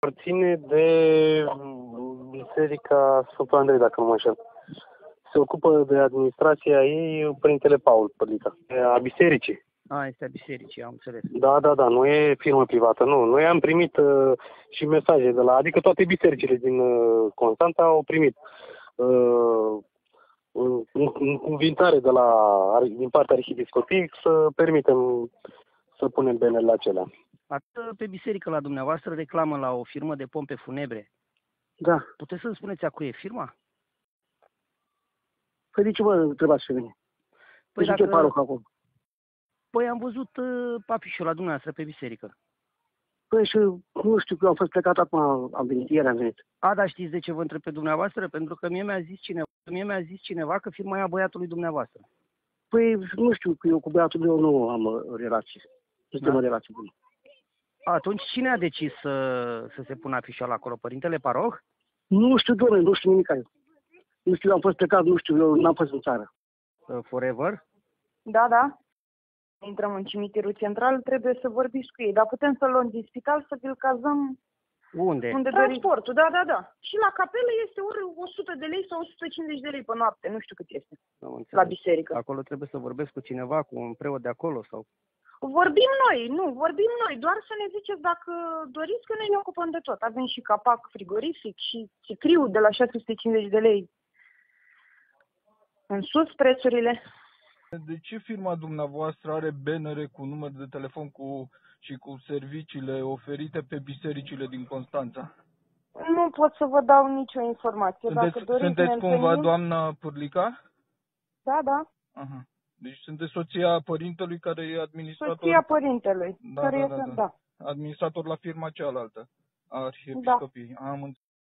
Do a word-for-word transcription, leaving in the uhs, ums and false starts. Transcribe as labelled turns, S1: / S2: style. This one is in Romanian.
S1: aparține de Biserica Sfântul Andrei, dacă nu mă înșel. Se ocupă de administrația ei Părintele Paul Părlica, a bisericii.
S2: A, este a bisericii, am înțeles.
S1: Da, da, da, nu e firmă privată, nu. Noi am primit uh, și mesaje de la, adică toate bisericile din uh, Constanța au primit uh, învintare de la, din partea arhiepiscopiei să permitem să punem benele acelea.
S2: Atât pe biserică la dumneavoastră reclamă la o firmă de pompe funebre.
S1: Da.
S2: Puteți să-mi spuneți a cui e firma?
S1: Păi de ce vă întrebați pe mine? Păi
S2: Păi
S1: ce paroh acolo?
S2: Păi am văzut uh, afișul la dumneavoastră pe biserică.
S1: Păi și nu știu, că am fost plecat acum, am venit, ieri am venit.
S2: A, dar știți de ce vă întreb pe dumneavoastră? Pentru că mie mi-a zis cineva, mie mi-a zis cineva că firma e a băiatului dumneavoastră.
S1: Păi nu știu, că eu cu băiatul meu nu am uh, relații. Nu suntem în relații bune.
S2: Atunci cine a decis să, să se pună afișul acolo? Părintele Paroh?
S1: Nu știu, doamne, nu știu nimic. Nu știu, am fost plecat, nu știu, eu n-am fost în țară.
S2: Uh, forever?
S3: Da, da. Intrăm în cimitirul central, trebuie să vorbiți cu ei, dar putem să luăm din spital să vi-l cazăm
S2: Unde?
S3: unde transportul, da, da, da. Și la capelă este ori o sută de lei sau o sută cincizeci de lei pe noapte, nu știu cât este, la biserică.
S2: Acolo trebuie să vorbesc cu cineva, cu un preot de acolo sau...
S3: Vorbim noi, nu, vorbim noi, doar să ne ziceți dacă doriți că noi ne ocupăm de tot. Avem și capac frigorific și cicriu de la șase sute cincizeci de lei în sus prețurile.
S4: De ce firma dumneavoastră are bannere cu număr de telefon cu, și cu serviciile oferite pe bisericile din Constanța?
S3: Nu pot să vă dau nicio informație.
S4: Sunteți,
S3: Dacă doriți,
S4: sunteți
S3: ne
S4: cumva
S3: întâlnim.
S4: doamna Pârlica?
S3: Da, da.
S4: Aha. Deci sunteți soția părintelui care e administrator?
S3: Soția părintelui,
S4: Da,
S3: care
S4: da,
S3: este,
S4: da, da.
S3: da.
S4: Administrator la firma cealaltă a arhiepiscopiei. Da. Am